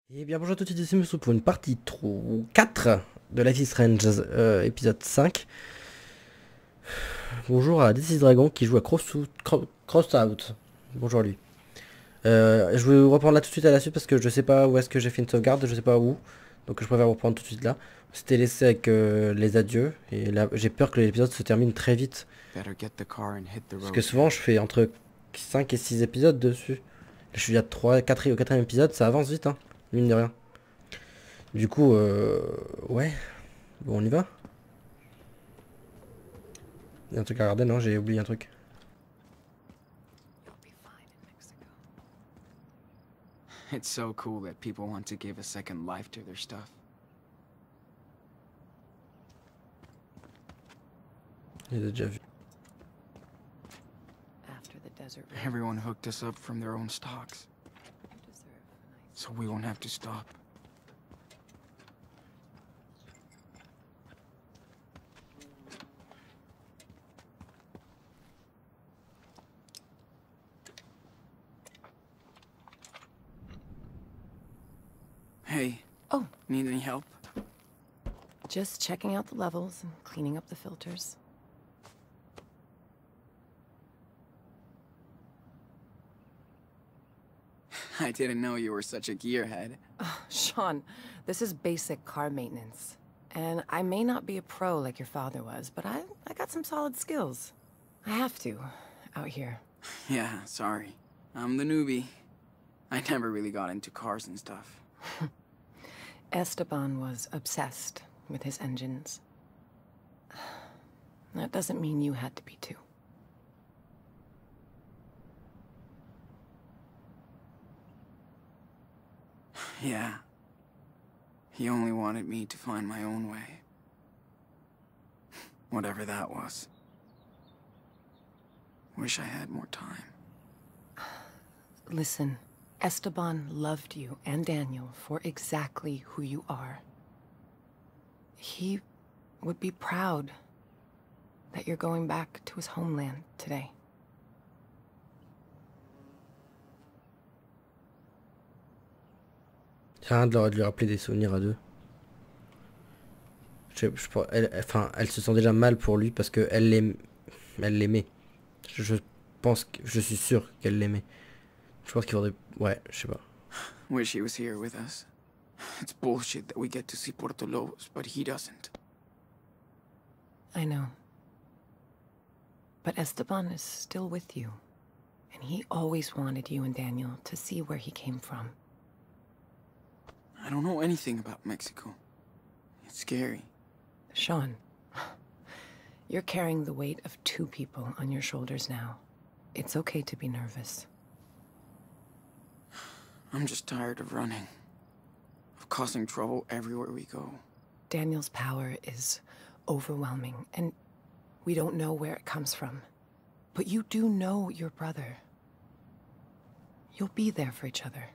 Et bien bonjour à tous, ici Moussou pour une partie 4 de Life is Strange épisode 5. Bonjour à This is Dragon qui joue à Crossout. Bonjour à lui. Je vais vous reprendre là tout de suite à la suite parce que je sais pas où est-ce que j'ai fait une sauvegarde, je sais pas où. Donc je préfère vous reprendre tout de suite là. C'était laissé avec les adieux et là j'ai peur que l'épisode se termine très vite. Parce que souvent je fais entre 5 et 6 épisodes dessus. Je suis à 3, 4 au 4ème épisode, ça avance vite hein, mine de rien. Du coup, ouais, bon, on y va. Il y a un truc à regarder, non? J'ai oublié un truc. It's so cool that people want to give a second life to their stuff. J'ai déjà vu. Everyone hooked us up from their own stocks, so we won't have to stop. Hey. Oh. Need any help? Just checking out the levels and cleaning up the filters. I didn't know you were such a gearhead. Sean, this is basic car maintenance. And I may not be a pro like your father was, but I got some solid skills. I have to, out here. Yeah, sorry. I'm the newbie. I never really got into cars and stuff. Esteban was obsessed with his engines. That doesn't mean you had to be too. Yeah. He only wanted me to find my own way. Whatever that was. Wish I had more time. Listen, Esteban loved you and Daniel for exactly who you are. He would be proud that you're going back to his homeland today. C'est rien de lui rappeler des souvenirs à deux. Elle se sent déjà mal pour lui parce que elle l'aimait. Je pense que je suis sûr qu'elle l'aimait. Je pense qu'il faudrait, ouais, je sais pas. Wish he was here with us. It's bullshit that we get to see Puerto Lobos, but he doesn't. I know. But Esteban is still with you. And he always wanted you and Daniel to see where he came from. I don't know anything about Mexico. It's scary. Sean, you're carrying the weight of two people on your shoulders now. It's okay to be nervous. I'm just tired of running. Of causing trouble everywhere we go. Daniel's power is overwhelming, and we don't know where it comes from. But you do know your brother. You'll be there for each other.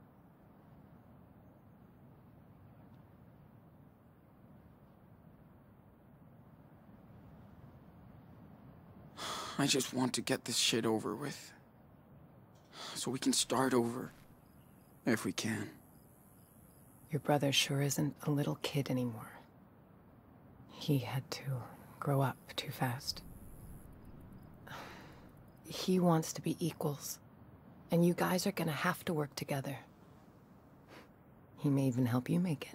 I just want to get this shit over with. So we can start over. If we can. Your brother sure isn't a little kid anymore. He had to grow up too fast. He wants to be equals. And you guys are gonna have to work together. He may even help you make it.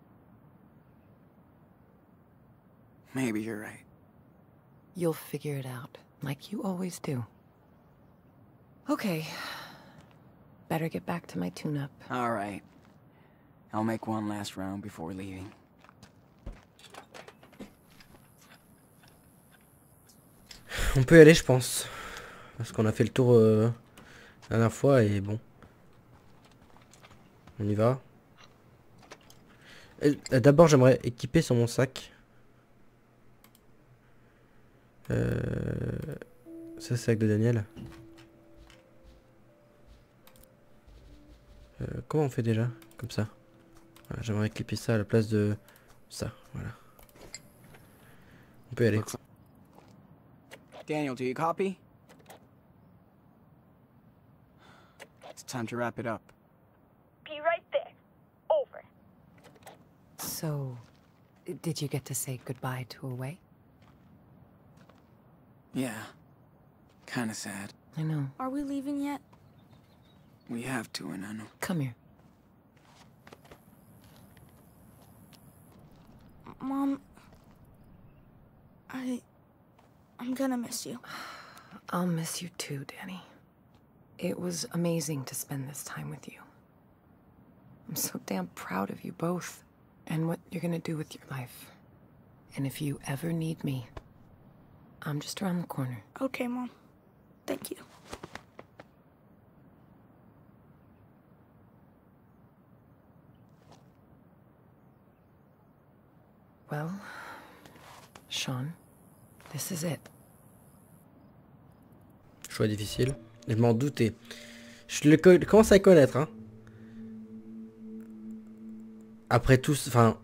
Maybe you're right. You'll figure it out, like you always do. Okay. Better get back to my tune-up. All right. I'll make one last round before leaving. On peut y aller, je pense. Parce qu'on a fait le tour la dernière fois et bon. On y va. D'abord, j'aimerais équiper sur mon sac. Ça, c'est le sac de Daniel. Comment on fait déjà? Comme ça. Voilà, j'aimerais clipper ça à la place de ça. Voilà. On peut y aller. Daniel, do you copy? It's time to wrap it up. Be right there. So, did you get to say goodbye to Away? Yeah. Kinda sad. I know. Are we leaving yet? We have to, Enano. Come here. Mom, I'm gonna miss you. I'll miss you too, Danny. It was amazing to spend this time with you. I'm so damn proud of you both and what you're gonna do with your life. And if you ever need me, I'm just around the corner. Okay, Mom. Thank you. Well, Sean, this is it. Choix difficile. Je m'en doutais. Je le commence à connaître, hein. Après tout, enfin...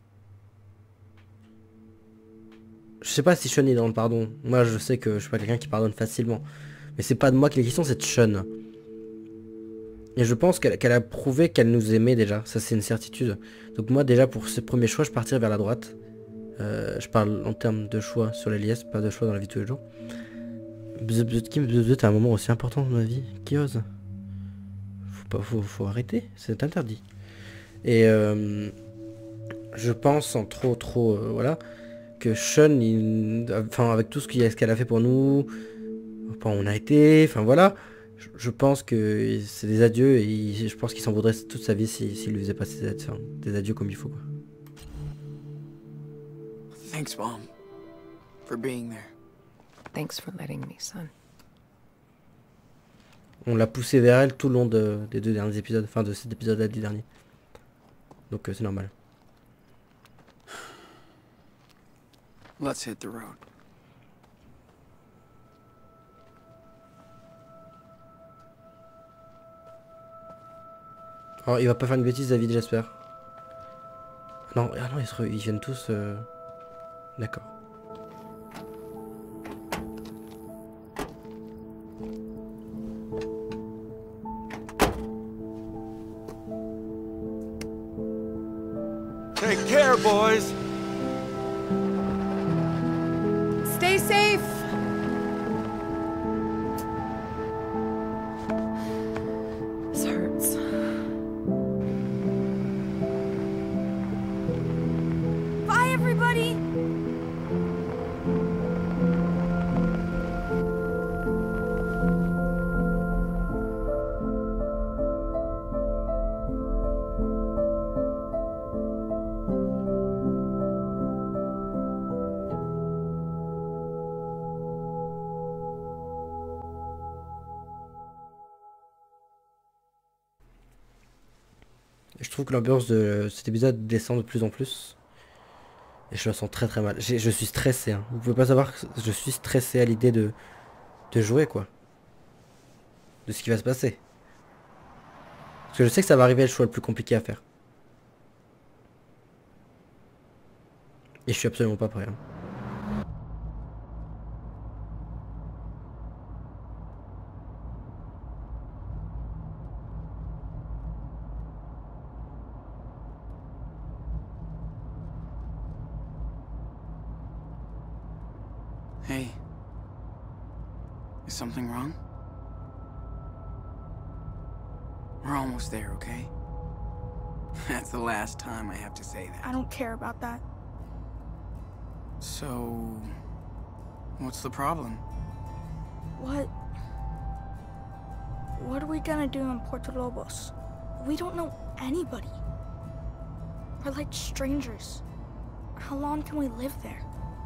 Je sais pas si Sean est dans le pardon. Moi, je sais que je suis pas quelqu'un qui pardonne facilement. Mais c'est pas de moi qu'il est question, c'est de Sean. Et je pense qu'elle a prouvé qu'elle nous aimait déjà. Ça, c'est une certitude. Donc moi, déjà, pour ce premier choix, je partirais vers la droite. Je parle en termes de choix sur les liesses, pas de choix dans la vie de tous les jours. Kim, c'est un moment aussi important de ma vie. Qui ose? Faut arrêter, c'est interdit. Et je pense sans trop voilà, que Sean, enfin avec tout ce qu'elle a fait pour nous, enfin, on a été, enfin voilà, je pense que c'est des adieux et je pense qu'il s'en voudrait toute sa vie s'il lui faisait pas des adieux comme il faut, quoi. Thanks, Mom, for being there. Thanks for letting me, son. On l'a poussé vers elle tout le long des 2 derniers épisodes, enfin de cet épisode-là du dernier. Donc c'est normal. Let's hit the road. Alors il va pas faire une bêtise, David, j'espère. Non, ah non, ils viennent tous... D'accord. Take care, boys. Stay safe! This hurts. Bye, everybody! Je trouve que l'ambiance de cet épisode descend de plus en plus. Et je le sens très mal. Je suis stressé, hein. Vous pouvez pas savoir que je suis stressé à l'idée de jouer, quoi. De ce qui va se passer. Parce que je sais que ça va arriver le choix le plus compliqué à faire. Et je suis absolument pas prêt, hein. Hey. Is something wrong? We're almost there, okay? That's the last time I have to say that. I don't care about that. So... what's the problem? What are we gonna do in Puerto Lobos? We don't know anybody. We're like strangers. How long can we live there?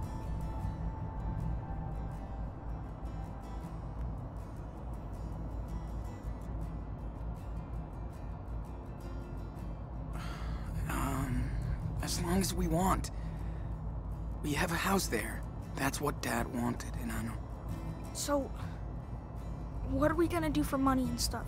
As long as we want. We have a house there. That's what Dad wanted, Enano. So, what are we gonna do for money and stuff?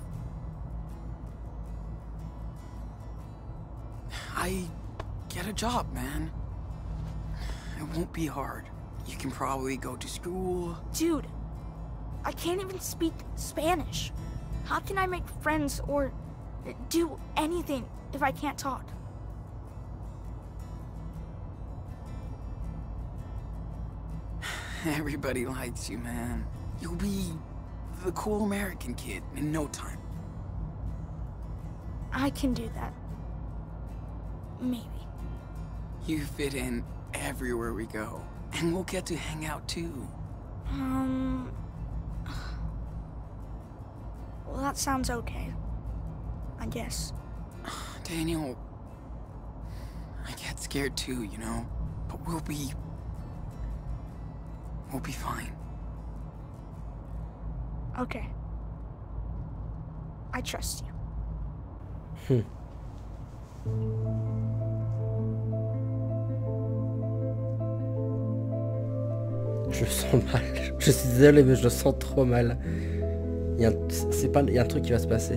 I get a job, man. It won't be hard. You can probably go to school. Dude, I can't even speak Spanish. How can I make friends or do anything if I can't talk? Everybody likes you, man. You'll be the cool American kid in no time. I can do that. Maybe. You fit in everywhere we go, and we'll get to hang out too. Well, that sounds okay. I guess. Daniel, I get scared too, you know? But we'll be fine. Okay. I trust you. Je le sens mal. Je suis désolé, mais je le sens trop mal. Il y a un truc qui va se passer.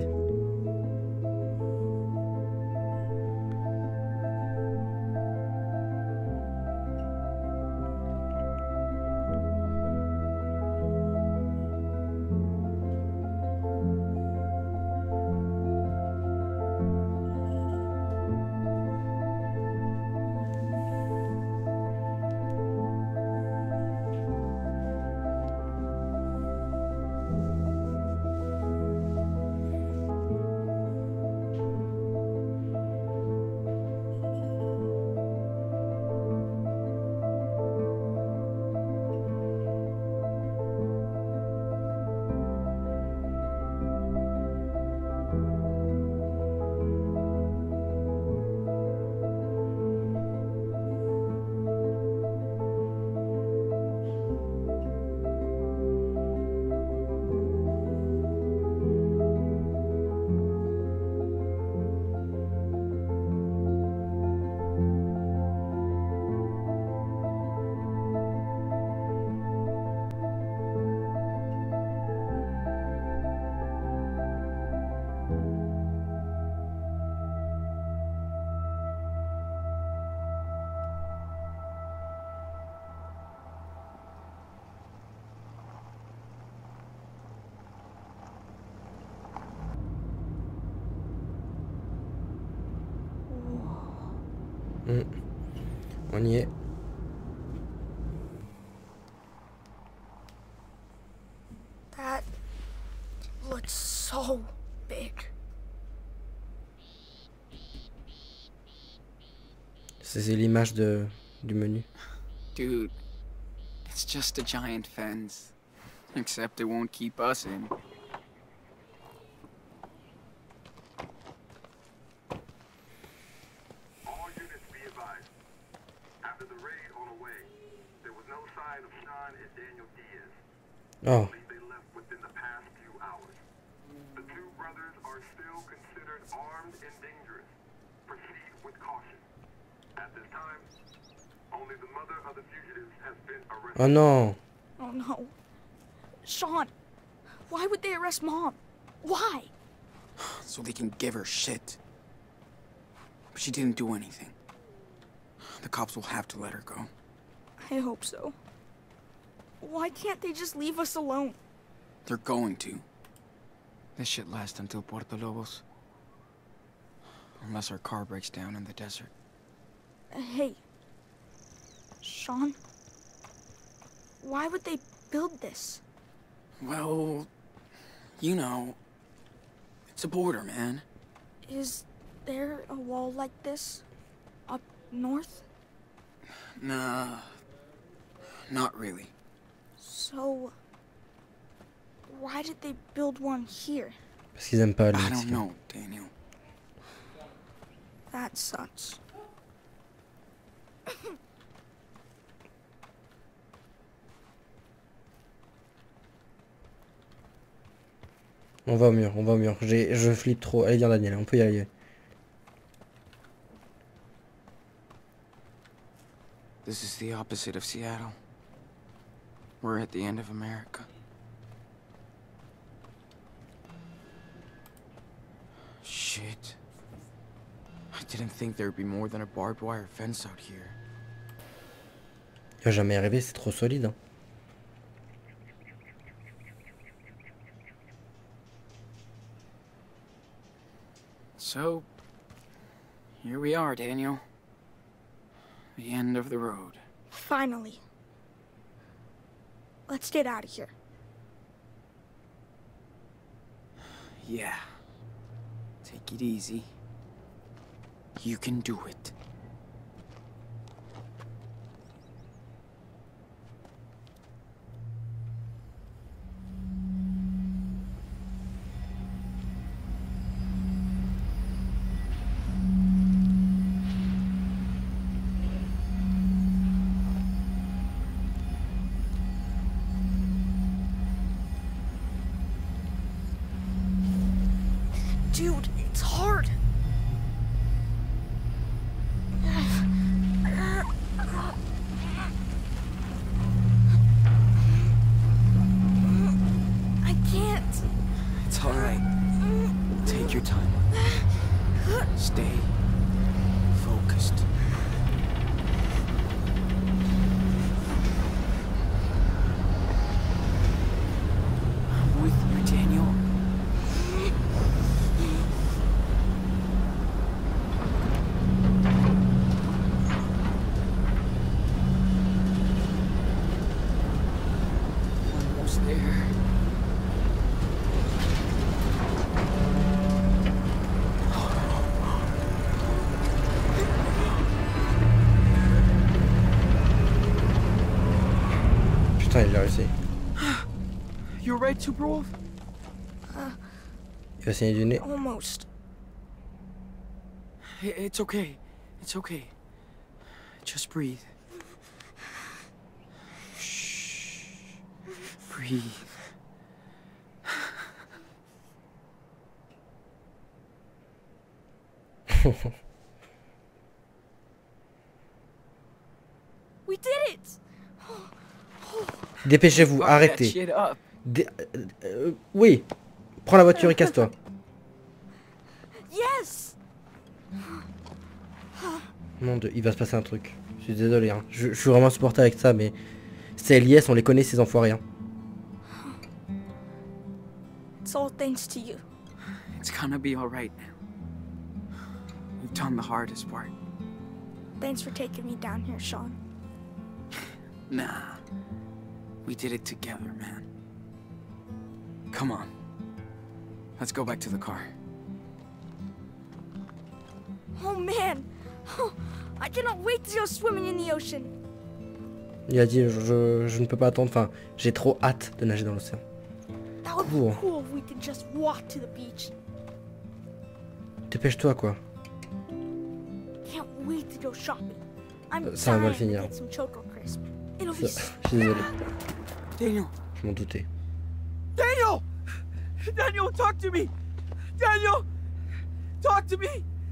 On y est. That looks so big. C'est l'image du menu. Dude, it's just a giant fence. Except it won't keep us in. All units be advised. After the raid on the way, there was no sign of Sean and Daniel Diaz. Oh. They left within the past few hours. The two brothers are still considered armed and dangerous. Proceed with caution. At this time, only the mother of the fugitives has been arrested. Oh non. Oh no. Sean, why would they arrest Mom? Why? So they can give her shit. But she didn't do anything. The cops will have to let her go. I hope so. Why can't they just leave us alone? They're going to. This shit lasts until Puerto Lobos. Unless our car breaks down in the desert. Hey, Sean, why would they build this? Well, you know, it's a border, man. Is there a wall like this up north? Nah, not really. So, why did they build one here? Parce qu'ils aiment pas les I don't Mexicains. know, Daniel. That sucks. On va au mur, on va au mur. Je flippe trop. Allez, viens Daniel, on peut y aller. This is the opposite of Seattle. We're at the end of America. Shit. I didn't think there'd be more than a barbed wire fence out here. Il va jamais arriver, c'est trop solide. Hein. So, here we are, Daniel. The end of the road. Finally. Let's get out of here. Yeah. Take it easy. You can do it. Dude, it's hard. I can't. It's all right. Take your time. Stay focused. I'm with you, Daniel. Almost there. Putain, il l'a réussi. You alright, Tuberwolf? Il va saigner du nez. Almost. It's okay. It's okay. Just breathe. Shh. Breathe. We did it! Dépêchez-vous, Fuck that arrêtez. shit up. Oui, prends la voiture et casse-toi. Yes! Mon dieu, il va se passer un truc. Je suis désolé, hein. Je suis vraiment insupportable avec ça, mais c'est LIS, on les connaît ces enfoirés. Hein. It's all thanks to you. It's gonna be alright now. We've done the hardest part. Thanks for taking me down here, Sean. Nah. We did it together, man. Come on. Let's go back to the car. Oh man! I cannot wait to go swimming in the ocean. Il a dit je ne peux pas attendre, enfin j'ai trop hâte de nager dans l'océan. That would Cool. be cool if we could just walk to the beach. Dépêche-toi quoi. Can't wait to go shopping. I'm Ça va mal dying to finir. get some Choco Crisp. It'll be Ça, je suis désolé, Daniel! je m'en doutais. Daniel! Daniel, talk to me! Daniel! Talk to me!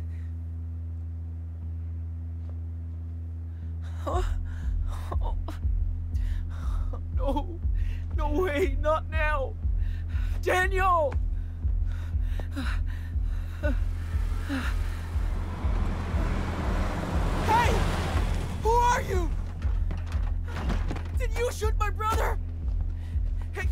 Huh? No. No way, not now! Daniel! Hey! Who are you? Did you shoot my brother? Hey,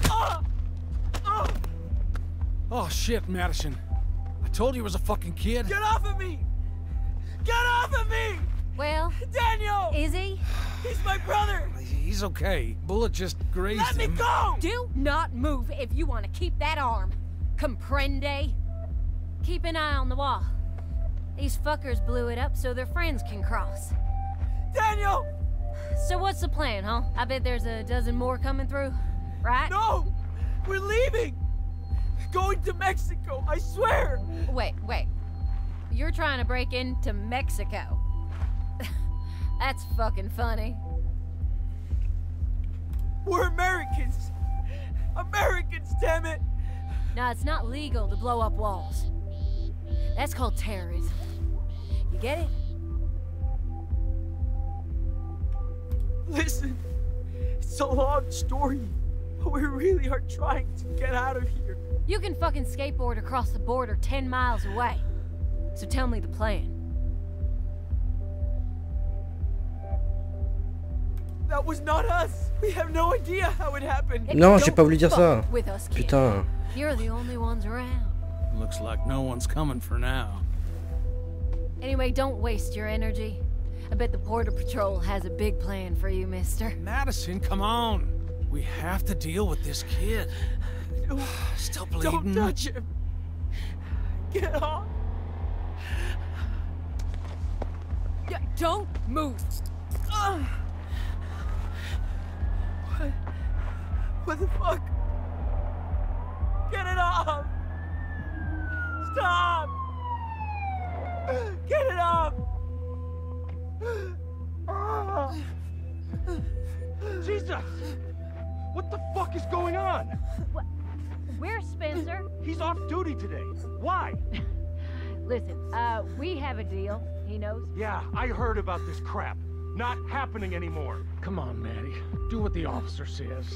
Oh shit, Madison. I told you he was a fucking kid. Get off of me! Get off of me! Well, Daniel! is he? He's my brother! He's okay. Bullet just grazed Let me him. go! Do not move if you want to keep that arm. Comprende? Keep an eye on the wall. These fuckers blew it up so their friends can cross. Daniel! So what's the plan, huh? I bet there's a dozen more coming through, right? No! We're leaving! Going to Mexico, I swear! Wait. You're trying to break into Mexico. That's fucking funny. We're Americans! Americans, damn it! Now, it's not legal to blow up walls. That's called terrorism. You get it? Listen, it's a long story, but we really are trying to get out of here. You can fucking skateboard across the border 10 miles away. So tell me the plan. That was not us! We have no idea how it happened! Non, j'ai pas voulu dire ça. Fuck with us, kid. Putain. You're the only ones around. Looks like no one's coming for now. Anyway, don't waste your energy. I bet the Border Patrol has a big plan for you, mister. Madison, come on. We have to deal with this kid. Still bleeding. Don't touch him. Get off. Don't move. What the fuck? Get it off. Stop. Get it off. Jesus! What the fuck is going on? Where's Spencer? He's off duty today. Why? Listen, we have a deal. He knows. Yeah, I heard about this crap. Not happening anymore. Come on, Maddie. Do what the officer says.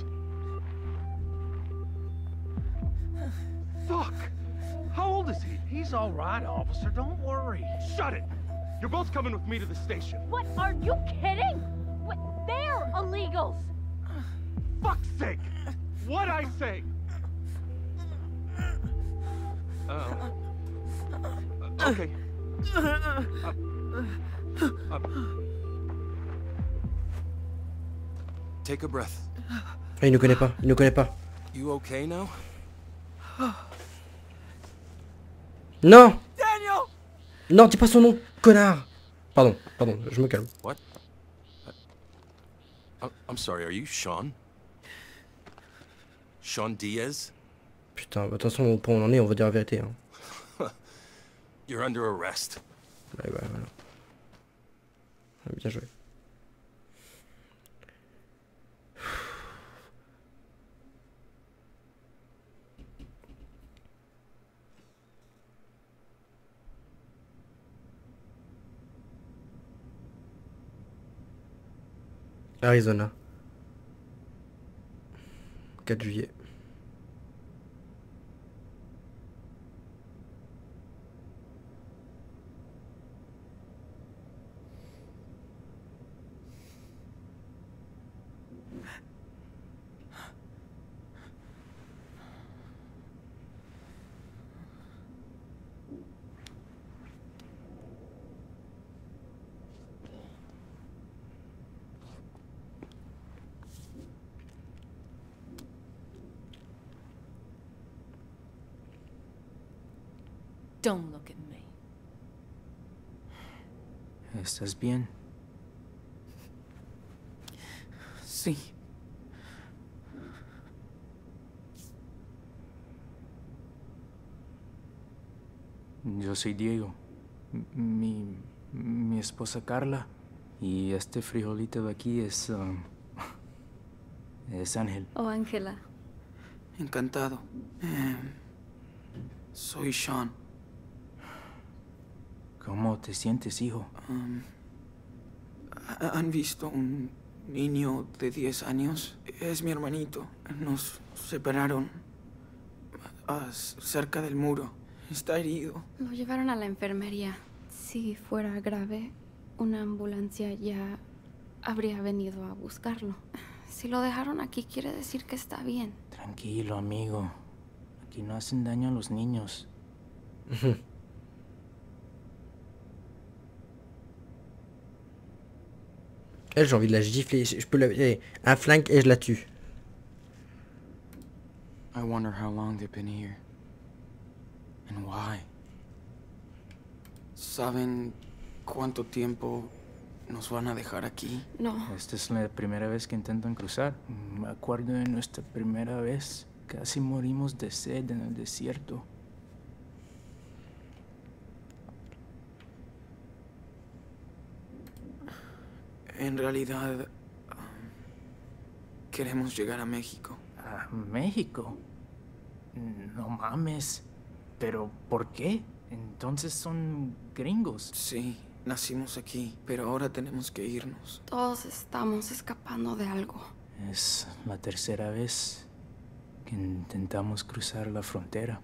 Fuck! How old is he? He's all right, officer. Don't worry. Shut it! You're both coming with me to the station. What? Are you kidding? What? They're illegals. Fuck's sake! What'd I say? Okay. Take a breath. Il ne connaît pas, il ne connaît pas. You okay now? Non! Daniel! Non, dis pas son nom, connard! Pardon, pardon, je me calme. What? I'm sorry, are you Sean? Sean Diaz? Putain, de toute façon, au point où on en est, on va dire la vérité. Hein. You're under arrest. Ouais, bah, voilà. Bien joué. Arizona. 4 juillet. Don't look at me. ¿Estás bien? Sí. Yo soy Diego. Mi esposa Carla. Y este frijolito de aquí es Ángel. Oh, Ángela. Encantado. Soy Sean. ¿Cómo te sientes, hijo? ¿Han visto un niño de 10 años? Es mi hermanito. Nos separaron cerca del muro. Está herido. Lo llevaron a la enfermería. Si fuera grave, una ambulancia ya habría venido a buscarlo. Si lo dejaron aquí, quiere decir que está bien. Tranquilo, amigo. Aquí no hacen daño a los niños. J'ai envie de la gifler. Je peux un flingue et je la tue. I wonder how long they've been here. And why. ¿Saben cuánto tiempo nos van a dejar aquí? No. Esta es la primera vez que intentan cruzar. Me acuerdo de nuestra primera vez. Casi morimos de sed en el desierto. En realidad, queremos llegar a México. ¿A México? No mames. ¿Pero por qué? Entonces son gringos. Sí, nacimos aquí, pero ahora tenemos que irnos. Todos estamos escapando de algo. Es la tercera vez que intentamos cruzar la frontera.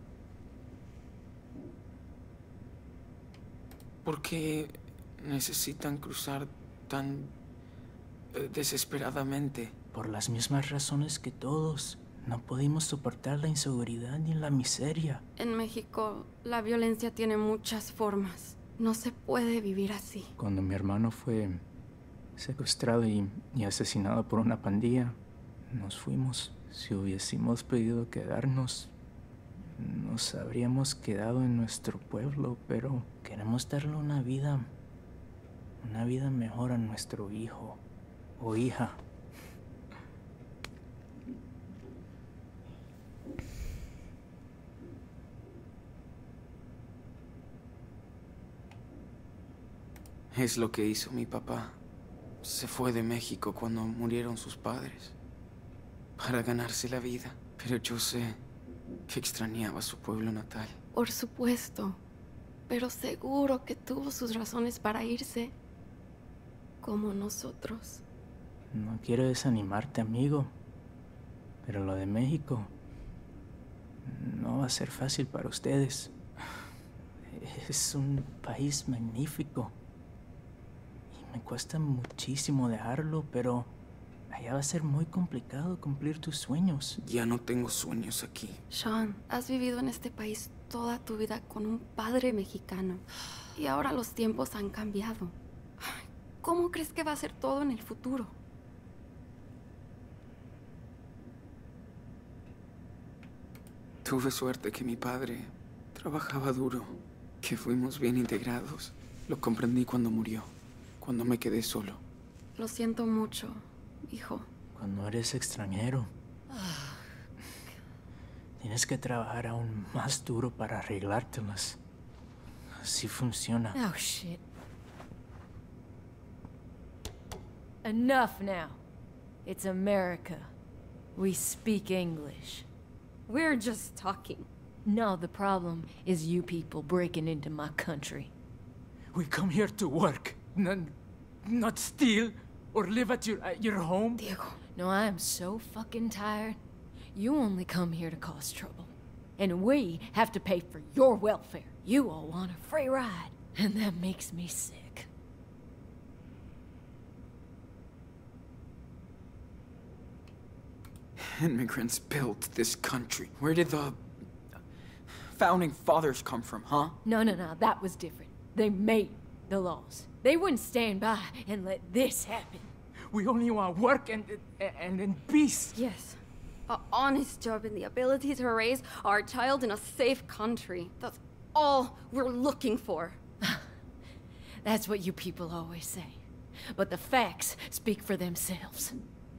¿Por qué necesitan cruzar tan desesperadamente? Por las mismas razones que todos. No pudimos soportar la inseguridad ni la miseria. En México, la violencia tiene muchas formas. No se puede vivir así. Cuando mi hermano fue secuestrado y asesinado por una pandilla, nos fuimos. Si hubiésemos pedido quedarnos, nos habríamos quedado en nuestro pueblo, pero queremos darle una vida mejor a nuestro hijo o hija. Es lo que hizo mi papá. Se fue de México cuando murieron sus padres para ganarse la vida. Pero yo sé que extrañaba su pueblo natal. Por supuesto, pero seguro que tuvo sus razones para irse, como nosotros. No quiero desanimarte, amigo, pero lo de México no va a ser fácil para ustedes. Es un país magnífico. Me cuesta muchísimo dejarlo, pero allá va a ser muy complicado cumplir tus sueños. Ya no tengo sueños aquí. Sean, has vivido en este país toda tu vida con un padre mexicano. Y ahora los tiempos han cambiado. ¿Cómo crees que va a ser todo en el futuro? Tuve suerte que mi padre trabajaba duro, que fuimos bien integrados. Lo comprendí cuando murió. Cuando me quedé solo. Lo siento mucho, hijo. Cuando eres extranjero, tienes que trabajar aún más duro para arreglártelas. Así funciona. Oh, shit. Enough now. It's America. We speak English. We're just talking. No, the problem is you people breaking into my country. We come here to work. Not steal or live at your home. Diego. No, I am so fucking tired. You only come here to cause trouble. And we have to pay for your welfare. You all want a free ride. And that makes me sick. Immigrants built this country. Where did the founding fathers come from, huh? No, that was different. They made the laws. They wouldn't stand by and let this happen. We only want work and in peace. Yes. An honest job and the ability to raise our child in a safe country. That's all we're looking for. That's what you people always say. But the facts speak for themselves.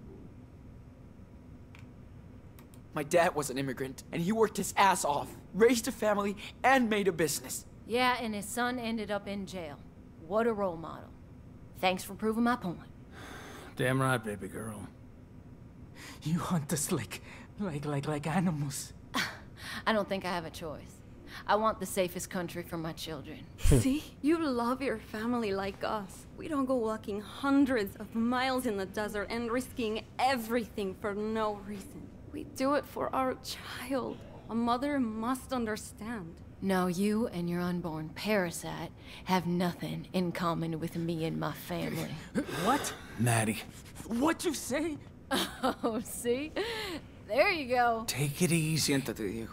My dad was an immigrant, and he worked his ass off, raised a family, and made a business. Yeah, and his son ended up in jail. What a role model. Thanks for proving my point. Damn right, baby girl. You hunt us like animals. I don't think I have a choice. I want the safest country for my children. See? You love your family like us. We don't go walking hundreds of miles in the desert and risking everything for no reason. We do it for our child. A mother must understand. No, you and your unborn parasite have nothing in common with me and my family. What? Maddie. What you say? Oh, see? There you go. Take it easy. Siéntate, Diego.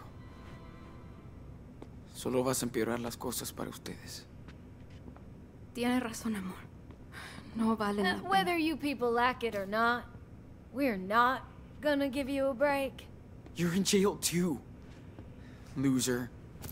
Solo vas a empeorar las cosas para ustedes. Tienes razón, amor. No valen la pena. Whether you people like it or not, we're not gonna give you a break. You're in jail too, loser.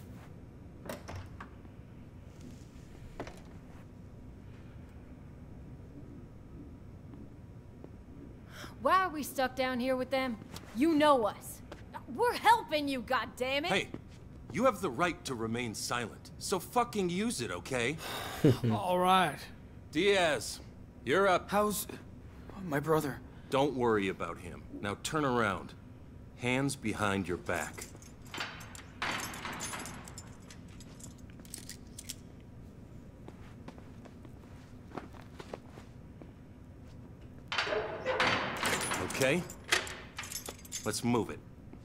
Why are we stuck down here with them? You know us. We're helping you, goddammit! Hey, you have the right to remain silent, so fucking use it, okay? All right. Diaz, you're up. How's my brother? Don't worry about him. Now turn around. Hands behind your back. Okay? Let's move it.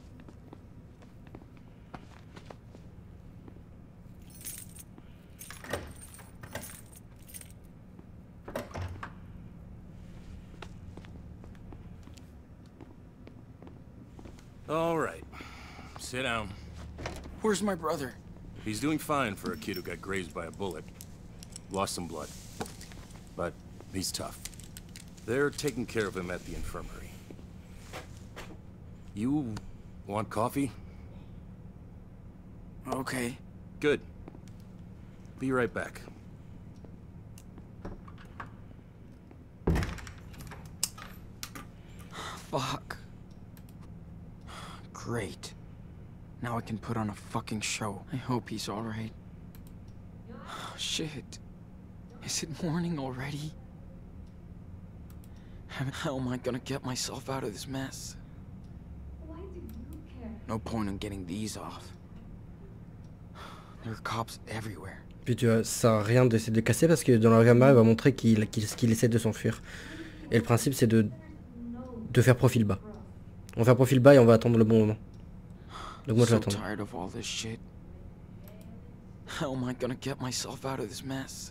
All right. Sit down. Where's my brother? He's doing fine for a kid who got grazed by a bullet. Lost some blood. But he's tough. They're taking care of him at the infirmary. You want coffee? Okay. Good. Be right back. Fuck. Great. Now I can put on a fucking show. I hope he's alright. Shit. Is it morning already? How am I gonna get myself out of this mess? Why do you care? No point in getting these off. There are cops everywhere. Puis tu vois, ça sert à rien d'essayer de casser parce que dans la caméra, il va montrer qu'il essaie de s'enfuir. Et le principe, c'est de faire profil bas. On va faire profil bas et on va attendre le bon moment. Donc moi, je vais attendre. tired of all this shit. How am I gonna get myself out of this mess?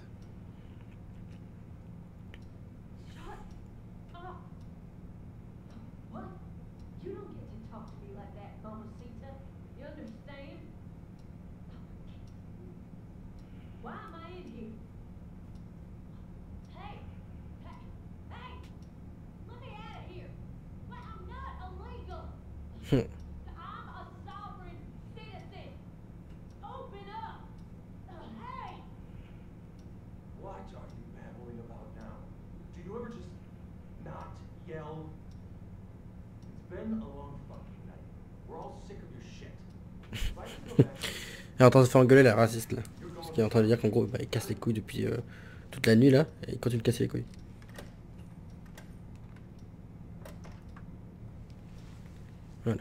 What? You don't get to talk to me like that, Mamacita. You understand? Why am I in here? Hey! Hey! Hey! Let me out of here! Well, I'm not illegal! I'm a sovereign citizen! Open up! Hey! What are you babbling about now? Do you ever just not yell? It's been a long fucking night. We're all sick of your shit. If I could go back Elle est en train de se faire engueuler la raciste là. Parce qu'il est en train de dire qu'en gros bah, il casse les couilles depuis toute la nuit là. Et il continue de casser les couilles. Voilà.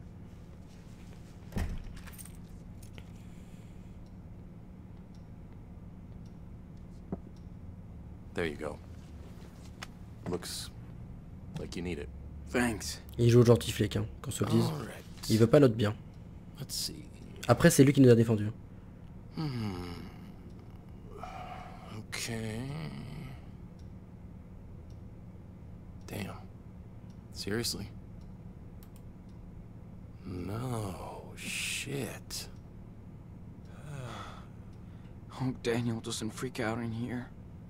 There you go. Looks like you need it. Thanks. Il joue au gentil flic, hein, qu'on se le dise. Alright. Il veut pas notre bien. Let's see. Après, c'est lui qui nous a défendus. Okay. Damn. Seriously? No shit. Hope Daniel doesn't freak out in here.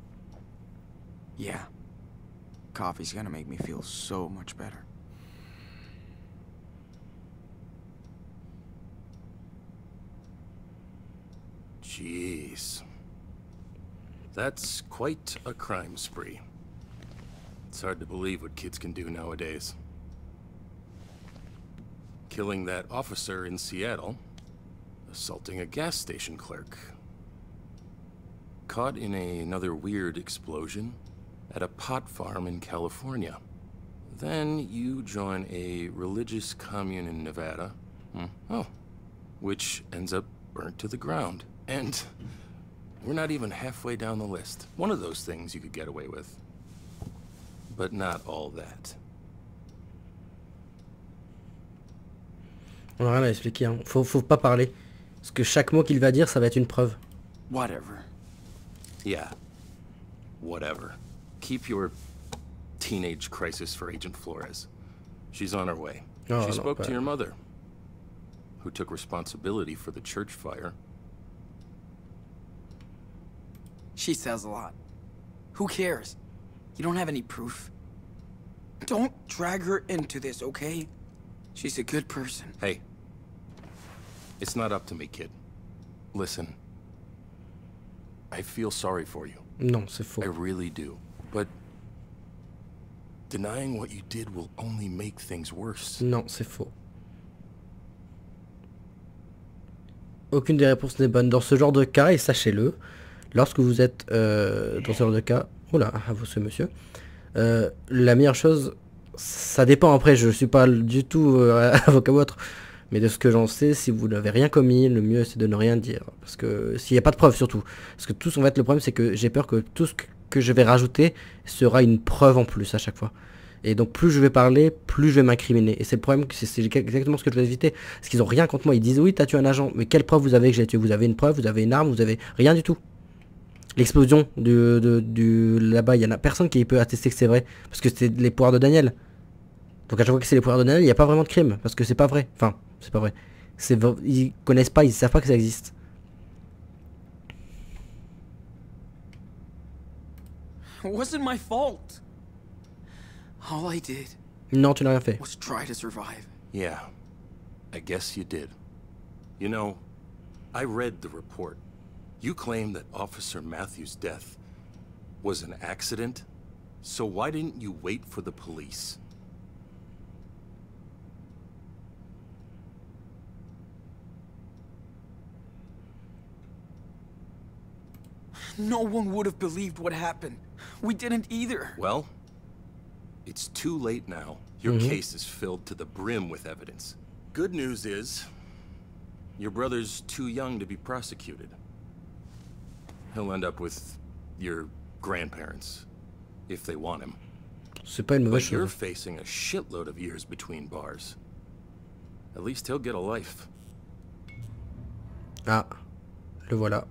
Yeah. Coffee's gonna make me feel so much better. Jeez. That's quite a crime spree. It's hard to believe what kids can do nowadays. Killing that officer in Seattle, assaulting a gas station clerk, caught in another weird explosion at a pot farm in California. Then you join a religious commune in Nevada, which ends up burnt to the ground. And we're not even halfway down the list. One of those things you could get away with. But not all that. On a rien à expliquer, hein. Faut pas parler. Parce que chaque mot qu'il va dire, ça va être une preuve. Whatever. Yeah. Whatever. Keep your teenage crisis for Agent Flores. She's on her way. Oh, she no, spoke but... to your mother, who took responsibility for the church fire. She says a lot. Who cares? You don't have any proof. Don't drag her into this, okay? She's a good person. Hey. It's not up to me, kid. Listen. I feel sorry for you. Non, c'est faux. I really do. But denying what you did will only make things worse. Non, c'est faux. Aucune des réponses n'est bonne dans ce genre de cas, et sachez-le, lorsque vous êtes dans ce genre de cas, oula, à vous ce monsieur, la meilleure chose, ça dépend après, je suis pas du tout avocat ou autre, mais de ce que j'en sais, si vous n'avez rien commis, le mieux c'est de ne rien dire, parce que s'il n'y a pas de preuve surtout, parce que tout en fait le problème c'est que j'ai peur que tout ce que je vais rajouter sera une preuve en plus à chaque fois. Et donc plus je vais parler, plus je vais m'incriminer. Et c'est le problème, c'est exactement ce que je veux éviter. Parce qu'ils ont rien contre moi. Ils disent oui, t'as tué un agent. Mais quelle preuve vous avez que j'ai tué? Vous avez une preuve, vous avez une arme, vous avez rien du tout. L'explosion là-bas, il y en a personne qui peut attester que c'est vrai. Parce que c'est les pouvoirs de Daniel. Donc à chaque fois que c'est les pouvoirs de Daniel, il n'y a pas vraiment de crime. Parce que c'est pas vrai. Enfin, c'est pas vrai. Ils connaissent pas, ils savent pas que ça existe. It wasn't my fault. All I did Non, tu n'as rien fait. was try to survive. Yeah, I guess you did. You know, I read the report. You claim that Officer Matthews' death was an accident, so why didn't you wait for the police? No one would have believed what happened. We didn't either. Well, it's too late now. Your case is filled to the brim with evidence. Good news is, your brother's too young to be prosecuted. He'll end up with your grandparents, if they want him. C'est pas une mauvaise But you're chose. facing a shitload of years between bars. At least he'll get a life. Ah, le voilà.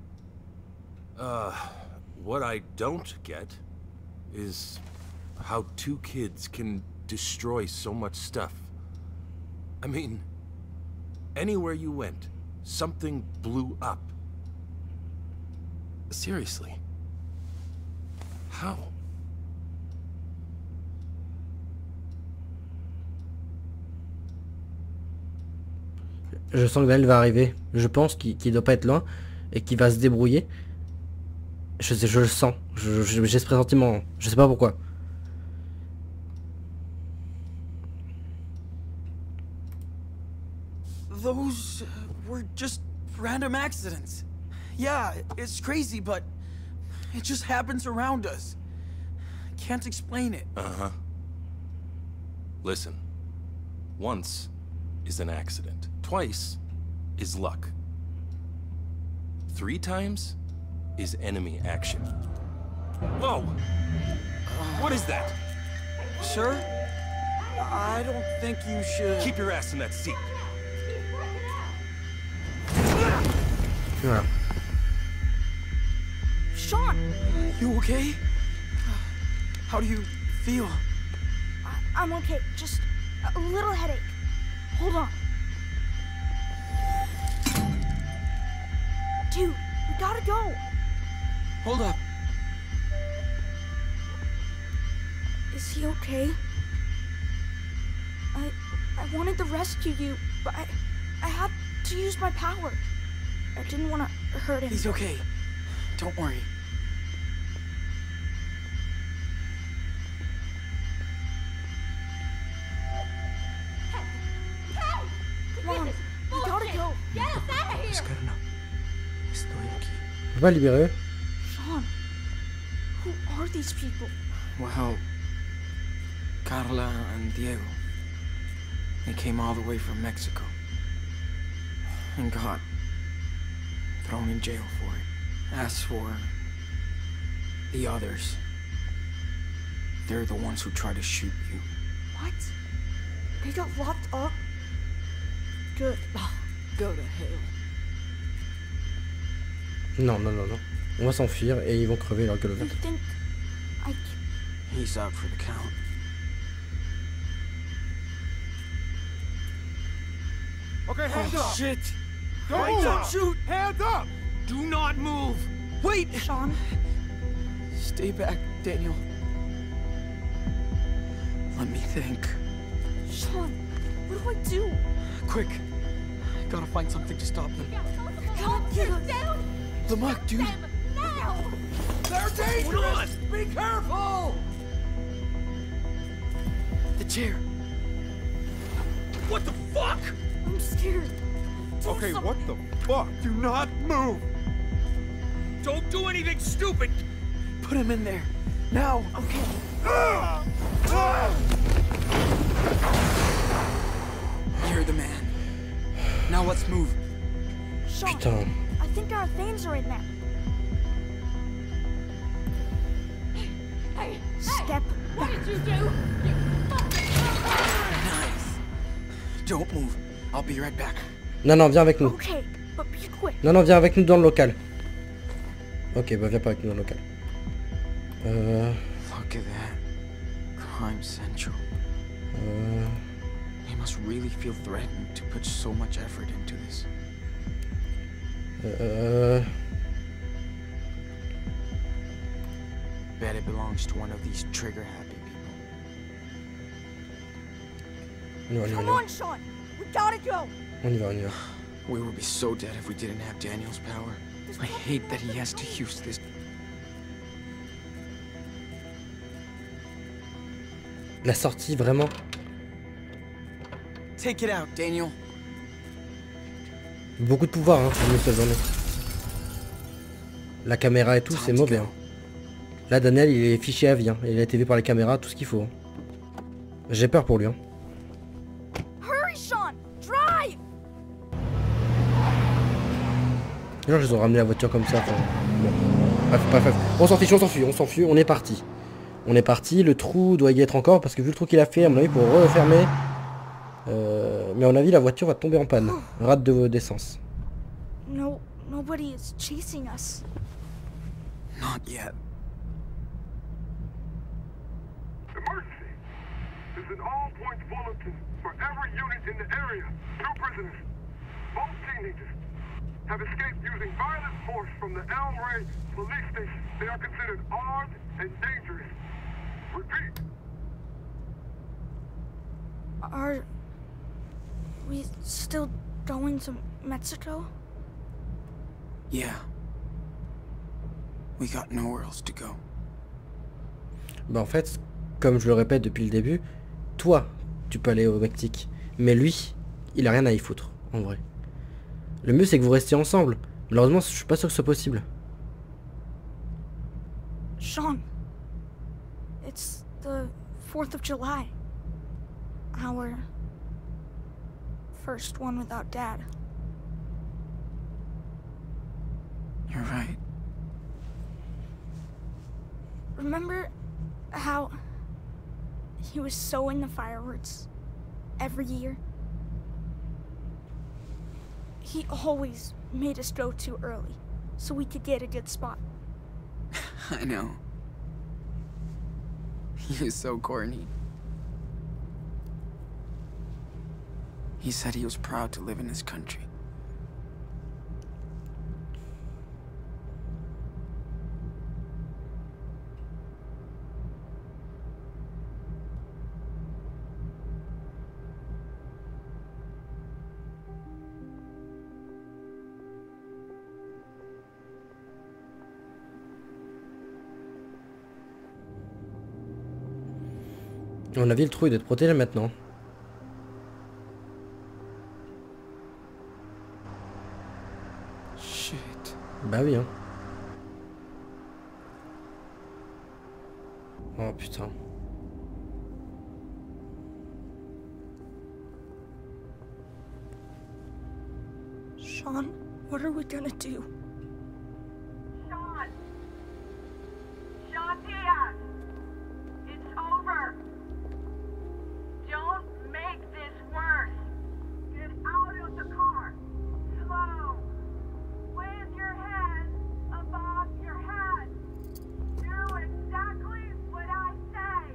What I don't get is how two kids can destroy so much stuff. I mean, anywhere you went, something blew up. Seriously. How? Je sens que Daniel va arriver. Je pense qu'il doit pas être loin et qu'il va se débrouiller. Je le sens. J'ai ce pressentiment. Je sais pas pourquoi. Those were just random accidents. Yeah, it's crazy, but it just happens around us. I can't explain it. Uh-huh. Listen. Once is an accident. Twice is luck. 3 times is enemy action. Whoa! What is that? Sir? I don't think you should... Keep your ass in that seat. Voilà. Sean! You okay? How do you feel? I'm okay. Just a little headache. Hold on. Dude, we gotta go. Hold up. Is he okay? I wanted to rescue you, but I had to use my power. I didn't want to hurt him. He's okay. Don't worry. Come on, we gotta go. Get us out of here! Oscar, no. Estoy aquí. On va libérer eux. Sean, who are these people? Well, Carla and Diego. They came all the way from Mexico. And got thrown in jail for it. As for the others, they're the ones who tried to shoot you. What? They got locked up? Good. Go to hell. Non, non, non, non. On va s'enfuir et ils vont crever leur gueule I ouverte. think I... He's out for the count. Okay, hands up! Shit! Don't shoot! Hands up! Do not move! Wait! Sean? Stay back, Daniel. Let me think. Sean, what do I do? Quick. I gotta find something to stop them. Can't get us. Down! The muck, dude. Them now! They're dangerous! Be careful! The chair. What the fuck? I'm scared. Do Okay, something. what the fuck? Do not move! Don't do anything stupid! Put him in there. Now. Okay. You're the man. Now let's move. Sean, Putain. I think our things are in there. Hey! Step What back. did you do? You Nice. Don't move. I'll be right back. Non, non, viens avec nous. Okay, but be quick. Non, non, viens avec nous dans le local. Ok, bah viens pas avec nous dans le local. Look at that. Crime Central. He must really feel threatened to put so much effort into this. Bet it belongs to one of these trigger-happy people. On y va, on y va, on y Come va. on, Sean. We gotta go. On y va, on y va. We would be so dead if we didn't have Daniel's power. I hate that he has to use this. La sortie, vraiment. Take it out, Daniel. Beaucoup de pouvoir, hein, en une seule journée. La caméra et tout, c'est mauvais. Hein. Là, Daniel, il est fiché à vie. Hein. Il a été vu par les caméras, tout ce qu'il faut. Hein. J'ai peur pour lui. Hein. Hurry, Sean. Drive. Genre, ils ont ramené la voiture comme ça. Enfin, bon. Bref. On s'en fiche, on s'enfuit, on est parti. On est parti, le trou doit y être encore, parce que vu le trou qu'il a fait, à mon avis, pour refermer... mais à mon avis, la voiture va tomber en panne. Rate d'essence. No, nobody is chasing us. Not yet. Emergency! There's an all-points bulletin for every unit in the area. 2 prisoners, both teenagers, have escaped using violent force from the El Rey police station. They are considered armed and dangerous. Repeat. Are we still going to Mexico? Yeah. We got nowhere else to go. Bah en fait, comme je le répète depuis le début, toi, tu peux aller au Mexique. Mais lui, il a rien à y foutre, en vrai. Le mieux, c'est que vous restiez ensemble. Malheureusement, je suis pas sûr que ce soit possible. Sean, it's the 4th of July. Our first one without Dad. You're right. Remember how he was so into fireworks every year? He always made us go too early so we could get a good spot. I know. He is so corny. He said he was proud to live in his country. À mon avis, le trou il doit être protégé maintenant. Shit. Bah oui, hein. Oh putain. Sean, what are we gonna do? Sean! Sean Diaz! It's over! Don't make this worse! Get out of the car! Slow! Raise your head above your head! Do exactly what I say!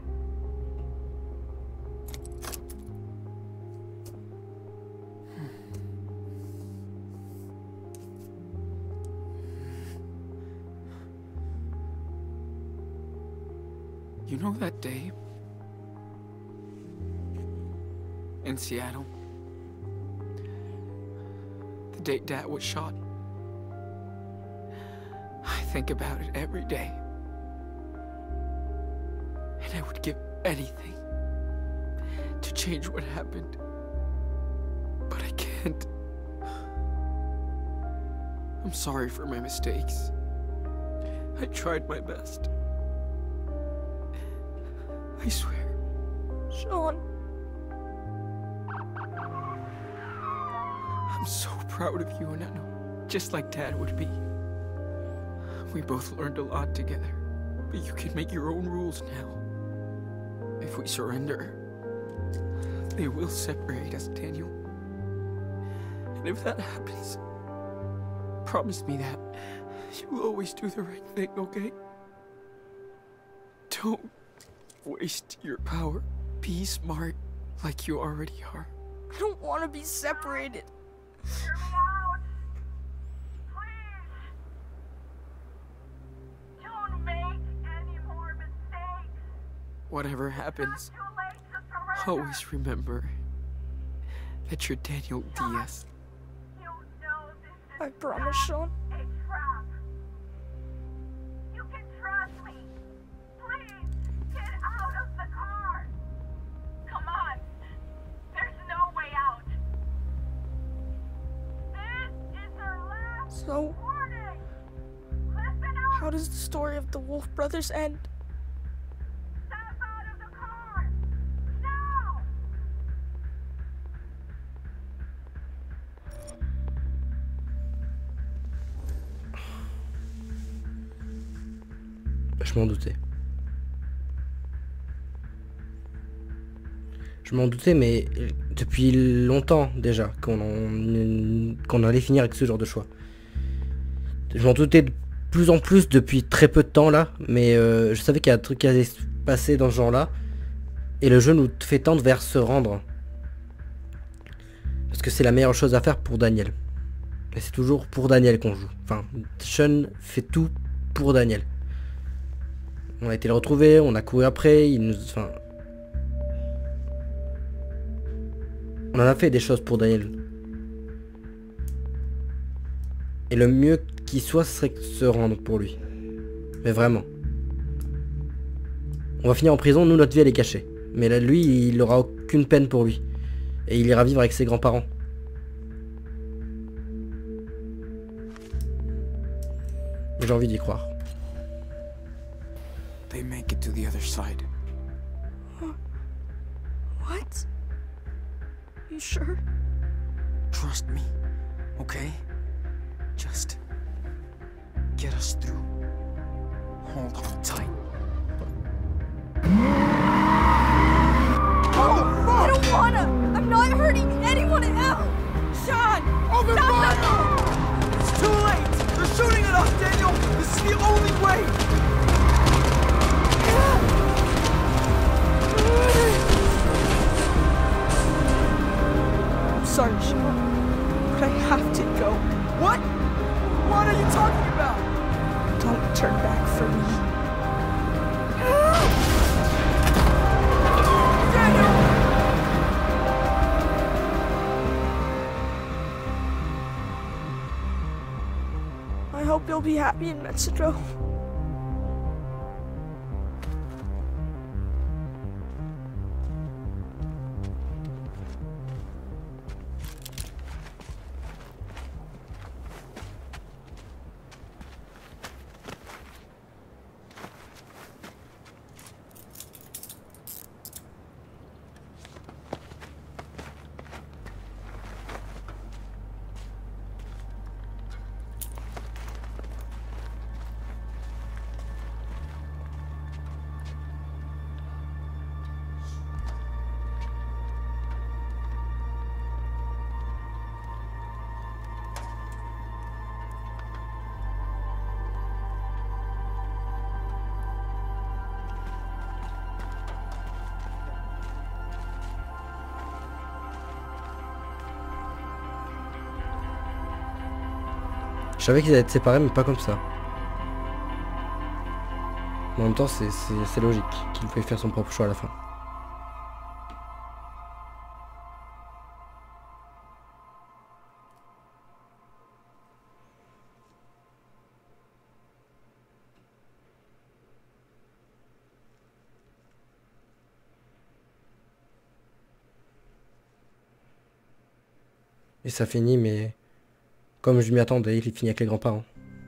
You know that day? In Seattle? The day Dad was shot? I think about it every day. And I would give anything to change what happened. But I can't. I'm sorry for my mistakes. I tried my best. I swear. Sean. I'm so proud of you, and I know, just like Dad would be. We both learned a lot together, but you can make your own rules now. If we surrender, they will separate us, Daniel. And if that happens, promise me that you will always do the right thing, okay? Don't waste your power. Be smart like you already are. I don't want to be separated. Hear me out! Please! Don't make any more mistakes! Whatever happens, Too late to surrender! always remember, that you're Daniel Diaz. You know this is I promise, Sean. A trap. You can trust me. Please, get out of the car. Come on. There's no way out. This is our last warning. Listen up. How does the story of the Wolf brothers end? Step out of the car. Now. Je m'en doutais. Je m'en doutais, mais depuis longtemps déjà qu'on allait finir avec ce genre de choix. Je m'en doutais de plus en plus depuis très peu de temps là, mais je savais qu'il y a un truc qui allait se passer dans ce genre-là. Et le jeu nous fait tendre vers se rendre. Parce que c'est la meilleure chose à faire pour Daniel. Et c'est toujours pour Daniel qu'on joue. Enfin, Sean fait tout pour Daniel. On a été le retrouver, on a couru après, il nous... Enfin... On en a fait des choses pour Daniel. Et le mieux qu'il soit, ce serait de se rendre pour lui. Mais vraiment. On va finir en prison, nous notre vie elle est cachée. Mais là, lui, il aura aucune peine pour lui. Et il ira vivre avec ses grands-parents. J'ai envie d'y croire. They make it to the other side. What? You sure? Trust me, okay? Just get us through. Hold on tight. I don't wanna! I'm not hurting anyone else! Sean! Open fire! It's too late! They're shooting at us, Daniel! This is the only way! I'm sorry, Sean, but I have to go. What? What are you talking about? Don't turn back for me. Daniel! I hope you'll be happy in Mexico. Je savais qu'ils allaient être séparés, mais pas comme ça. En même temps, c'est logique qu'il pouvait faire son propre choix à la fin. Et ça finit, mais... Comme je m'y attendais, il finit avec les grands-parents.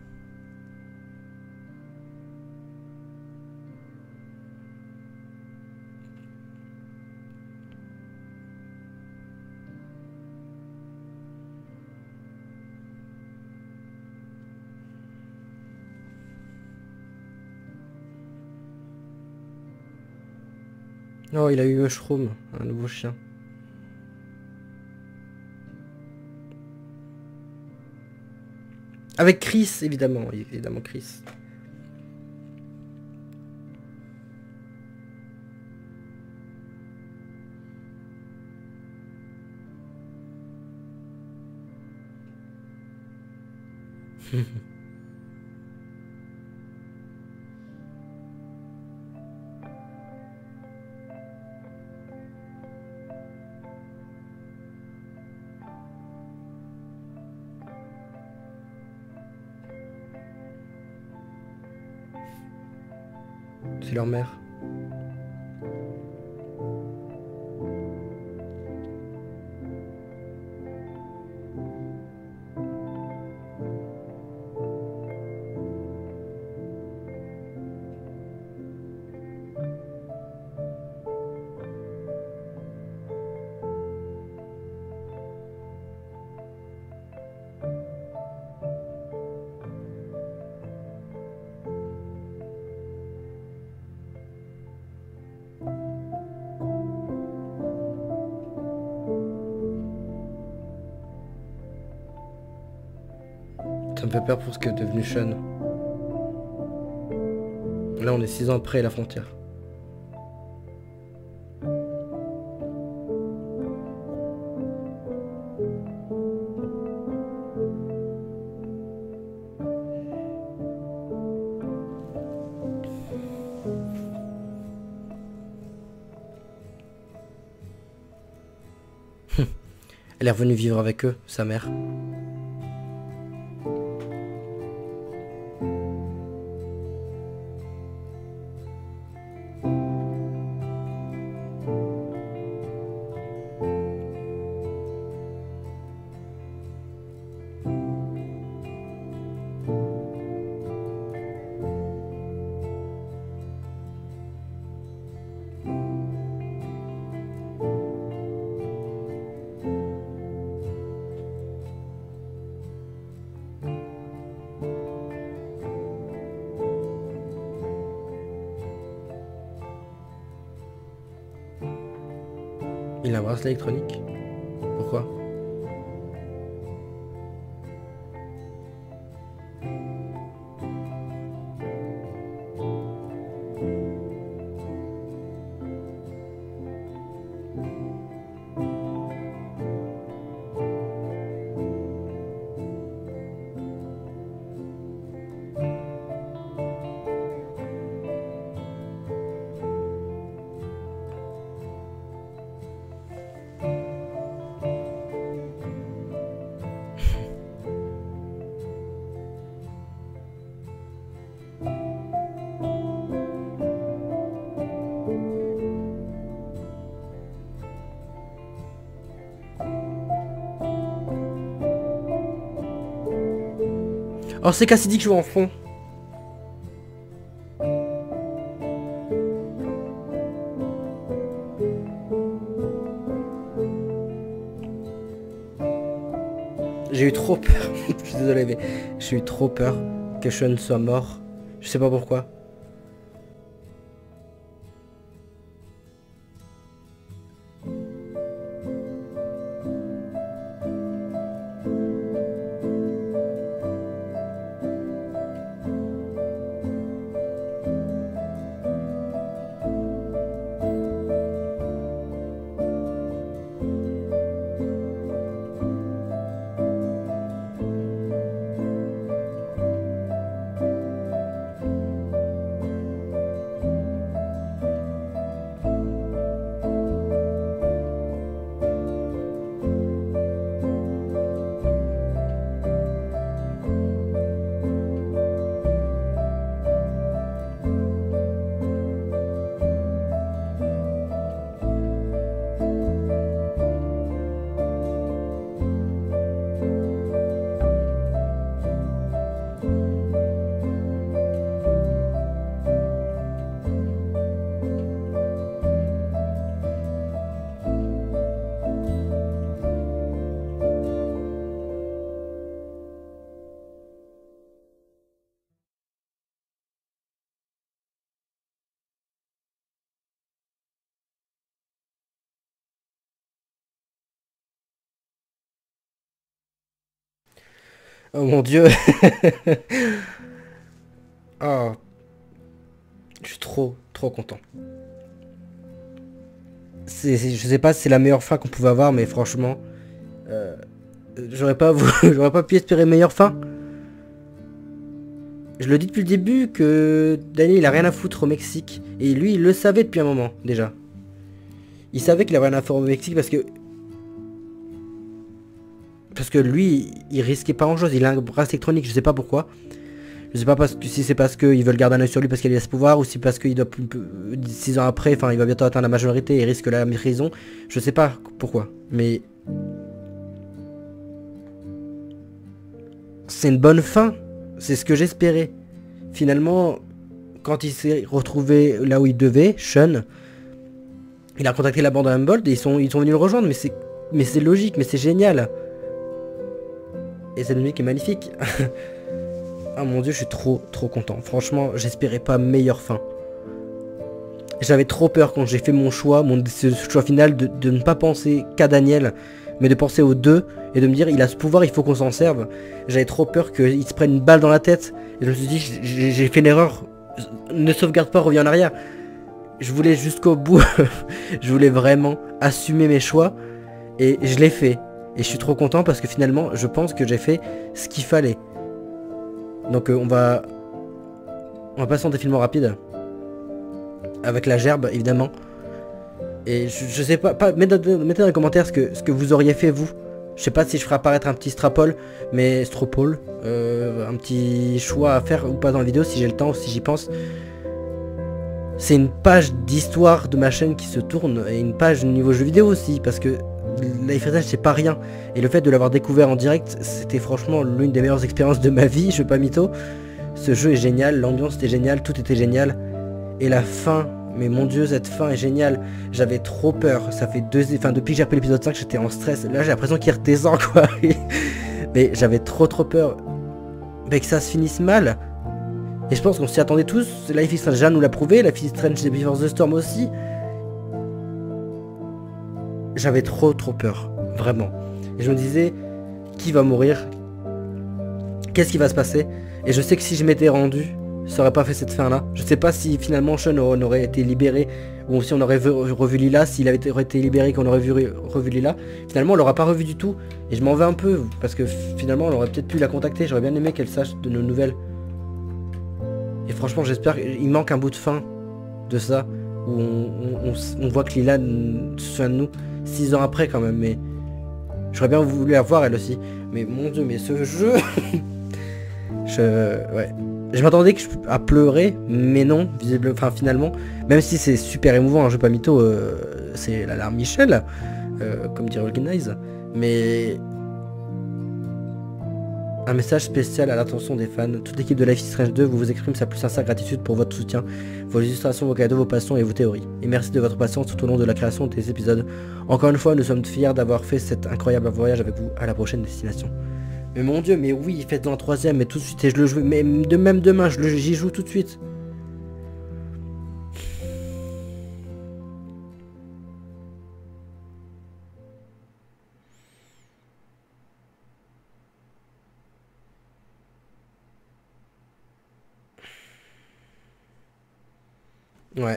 Oh, il a eu Mushroom, un nouveau chien. Avec Chris, évidemment, évidemment Chris. C'est leur mère. Ça me fait peur pour ce qu'est devenu Sean. Là on est 6 ans après la frontière. Elle est revenue vivre avec eux, sa mère. Il a un bracelet électronique. Pourquoi? Oh, c'est Cassidy qui joue en fond. J'ai eu trop peur. Je suis désolé, mais j'ai eu trop peur que Sean soit mort. Je sais pas pourquoi. Oh mon dieu. Oh. Je suis trop content. Je sais pas si c'est la meilleure fin qu'on pouvait avoir, mais franchement, j'aurais pas pu espérer meilleure fin. Je le dis depuis le début que Danny il a rien à foutre au Mexique. Et lui il le savait depuis un moment déjà. Il savait qu'il avait rien à faire au Mexique parce que lui il risquait pas grand chose. Il a un bracelet électronique, je sais pas pourquoi. Je sais pas si c'est parce qu'ils veulent garder un œil sur lui parce qu'il a ce pouvoir, ou si parce qu'il doit 6 ans après, enfin il va bientôt atteindre la majorité et risque la prison. Je sais pas pourquoi, mais c'est une bonne fin. C'est ce que j'espérais. Finalement, quand il s'est retrouvé là où il devait, Sean, il a contacté la bande à Humboldt et ils sont venus le rejoindre, mais c'est logique, mais c'est génial. Et cette musique est magnifique. Ah mon dieu, je suis trop content. Franchement, j'espérais pas meilleure fin. J'avais trop peur quand j'ai fait mon choix, ce choix final de ne pas penser qu'à Daniel, mais de penser aux deux et de me dire il a ce pouvoir, il faut qu'on s'en serve. J'avais trop peur qu'il se prenne une balle dans la tête. Et je me suis dit j'ai fait l'erreur. Ne sauvegarde pas, reviens en arrière. Je voulais jusqu'au bout. Je voulais vraiment assumer mes choix et je l'ai fait. Et je suis trop content parce que finalement je pense que j'ai fait ce qu'il fallait. Donc on va passer en défilement rapide. Avec la gerbe évidemment. Et je sais pas mettez dans les commentaires ce que vous auriez fait vous. Je sais pas si je ferai apparaître un petit stropole, un petit choix à faire ou pas dans la vidéo si j'ai le temps ou si j'y pense. C'est une page d'histoire de ma chaîne qui se tourne et une page niveau jeu vidéo aussi parce que Life is Strange c'est pas rien et le fait de l'avoir découvert en direct c'était franchement l'une des meilleures expériences de ma vie, je vais pas mytho. Ce jeu est génial, l'ambiance était géniale, tout était génial et la fin, mais mon dieu cette fin est géniale. J'avais trop peur, ça fait depuis que j'ai appris l'épisode 5 j'étais en stress, là j'ai l'impression qu'il redescend quoi. Mais j'avais trop peur mais que ça se finisse mal et je pense qu'on s'y attendait tous. Life is Strange nous l'a prouvé, Life is Strange Before the Storm aussi. J'avais trop peur, vraiment. Et je me disais, qui va mourir? Qu'est-ce qui va se passer? Et je sais que si je m'étais rendu, ça aurait pas fait cette fin-là. Je sais pas si finalement Sean aurait été libéré, ou si on aurait revu Lila, s'il aurait été libéré, qu'on aurait revu Lila. Finalement, on l'aura pas revu du tout. Et je m'en veux un peu, parce que finalement, on aurait peut-être pu la contacter. J'aurais bien aimé qu'elle sache de nos nouvelles. Et franchement, j'espère qu'il manque un bout de fin de ça, où on voit que Lila se souvient de nous. 6 ans après quand même, mais j'aurais bien voulu la voir elle aussi. Mais mon dieu, mais ce jeu je m'attendais à pleurer, mais non, finalement, même si c'est super émouvant, un jeu pas mytho, c'est la larme Michel, comme dirait Organize, mais un message spécial à l'attention des fans. Toute l'équipe de Life is Strange 2 vous exprime sa plus sincère gratitude pour votre soutien, vos illustrations, vos cadeaux, vos passions et vos théories. Et merci de votre patience tout au long de la création des épisodes. Encore une fois, nous sommes fiers d'avoir fait cet incroyable voyage avec vous à la prochaine destination. Mais mon dieu, mais oui, faites-en un troisième, mais tout de suite, et je le joue, mais même demain, j'y joue tout de suite. Ouais.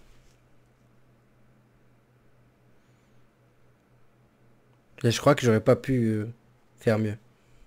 Et je crois que j'aurais pas pu faire mieux.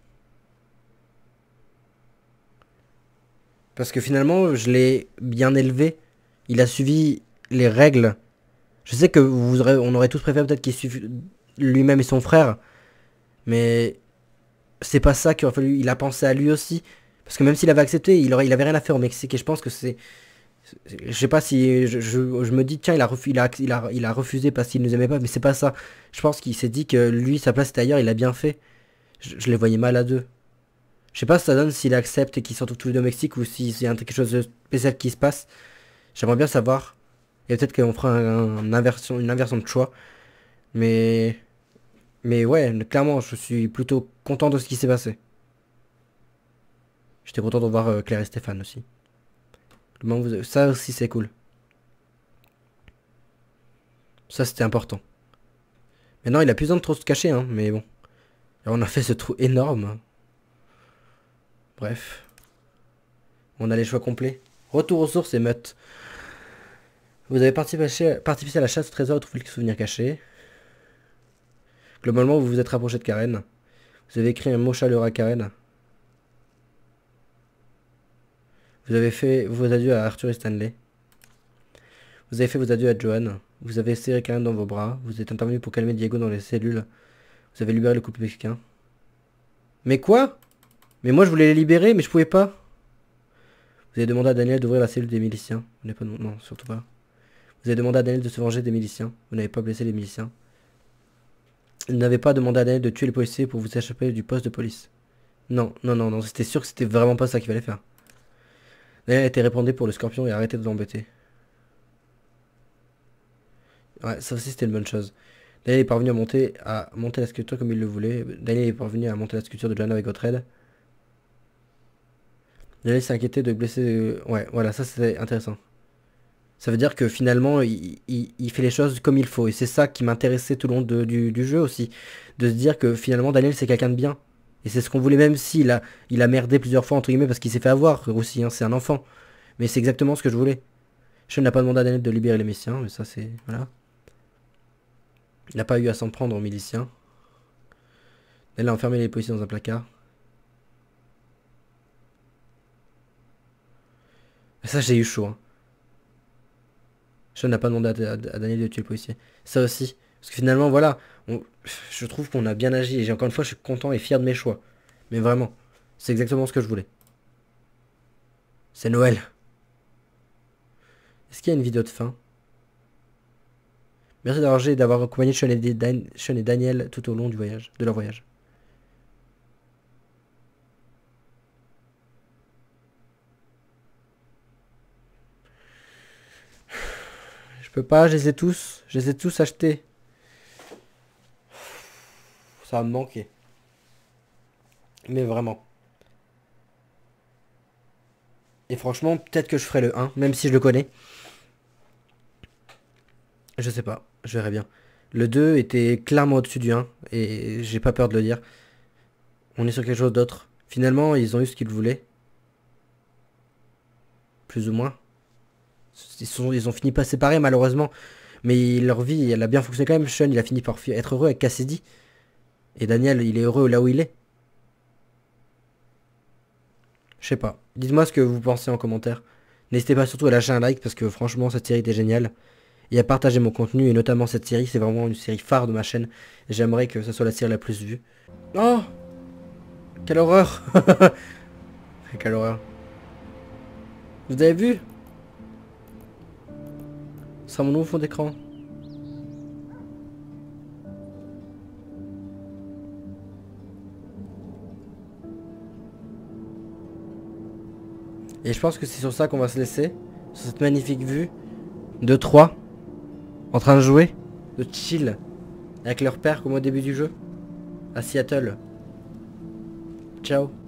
Parce que finalement, je l'ai bien élevé. Il a suivi les règles. Je sais que on aurait tous préféré peut-être qu'il suive lui-même et son frère. Mais c'est pas ça qu'il aurait fallu. Il a pensé à lui aussi. Parce que même s'il avait accepté, il avait rien à faire au Mexique. Et je pense que c'est... Je sais pas si je me dis tiens il a refusé parce qu'il nous aimait pas, mais c'est pas ça. Je pense qu'il s'est dit que lui sa place était ailleurs, il a bien fait. Je les voyais mal à deux. Je sais pas ce que ça donne s'il accepte et qu'ils se retrouvent tous les deux au Mexique ou s'il y a quelque chose de spécial qui se passe. J'aimerais bien savoir. Et peut-être qu'on fera une inversion de choix. Mais ouais, clairement je suis plutôt content de ce qui s'est passé. J'étais content de voir Claire et Stéphane aussi. Ça aussi c'est cool. Ça c'était important. Maintenant il a plus besoin de trop se cacher hein, mais bon. Et on a fait ce trou énorme. Bref. On a les choix complets. Retour aux sources et meute. Vous avez participé à la chasse au trésor et trouvé le souvenir caché. Globalement vous vous êtes rapproché de Karen. Vous avez écrit un mot chaleureux à Karen. Vous avez fait vos adieux à Arthur et Stanley. Vous avez fait vos adieux à Joan. Vous avez serré Karen dans vos bras. Vous êtes intervenu pour calmer Diego dans les cellules. Vous avez libéré le couple mexicain. Mais quoi? Mais moi je voulais les libérer mais je pouvais pas. Vous avez demandé à Daniel d'ouvrir la cellule des miliciens. Vous n'avez pas... Non, surtout pas. Vous avez demandé à Daniel de se venger des miliciens. Vous n'avez pas blessé les miliciens. Vous n'avez pas demandé à Daniel de tuer les policiers pour vous échapper du poste de police. Non, non, non, non. C'était sûr que c'était vraiment pas ça qu'il fallait faire. Daniel a été répandé pour le scorpion et arrêtez de l'embêter. Ouais, ça aussi c'était une bonne chose. Daniel est parvenu à monter la sculpture comme il le voulait. Daniel est parvenu à monter la sculpture de Joanna avec votre aide. Daniel s'est inquiété de blesser... Ouais, voilà, ça c'était intéressant. Ça veut dire que finalement, il fait les choses comme il faut. Et c'est ça qui m'intéressait tout le long du jeu aussi. De se dire que finalement, Daniel c'est quelqu'un de bien. Et c'est ce qu'on voulait, même s'il a merdé plusieurs fois, entre guillemets, parce qu'il s'est fait avoir aussi, hein, c'est un enfant. Mais c'est exactement ce que je voulais. Sean n'a pas demandé à Daniel de libérer les miliciens, mais ça c'est... Voilà. Il n'a pas eu à s'en prendre aux miliciens. Daniel a enfermé les policiers dans un placard. Et ça j'ai eu chaud. Hein. Sean n'a pas demandé à Daniel de tuer le policier. Ça aussi. Parce que finalement, voilà, je trouve qu'on a bien agi. Et encore une fois, je suis content et fier de mes choix. Mais vraiment, c'est exactement ce que je voulais. C'est Noël. Est-ce qu'il y a une vidéo de fin? Merci d'avoir accompagné Sean et Daniel tout au long de leur voyage. Je peux pas, je les ai tous achetés. Ça va me manquer. Mais vraiment. Et franchement, peut-être que je ferai le 1, même si je le connais. Je sais pas, je verrai bien. Le 2 était clairement au-dessus du 1, et j'ai pas peur de le dire. On est sur quelque chose d'autre. Finalement, ils ont eu ce qu'ils voulaient. Plus ou moins. Ils ont fini par se séparer malheureusement. Mais leur vie, elle a bien fonctionné quand même. Sean, il a fini par être heureux avec Cassidy. Et Daniel, il est heureux là où il est. Je sais pas. Dites-moi ce que vous pensez en commentaire. N'hésitez pas surtout à lâcher un like parce que franchement, cette série était géniale. Et à partager mon contenu et notamment cette série. C'est vraiment une série phare de ma chaîne. Et j'aimerais que ce soit la série la plus vue. Oh! Quelle horreur! Quelle horreur. Vous avez vu? Ce sera mon nouveau fond d'écran. Et je pense que c'est sur ça qu'on va se laisser. Sur cette magnifique vue de 3 en train de jouer, de chill avec leur père comme au début du jeu à Seattle. Ciao.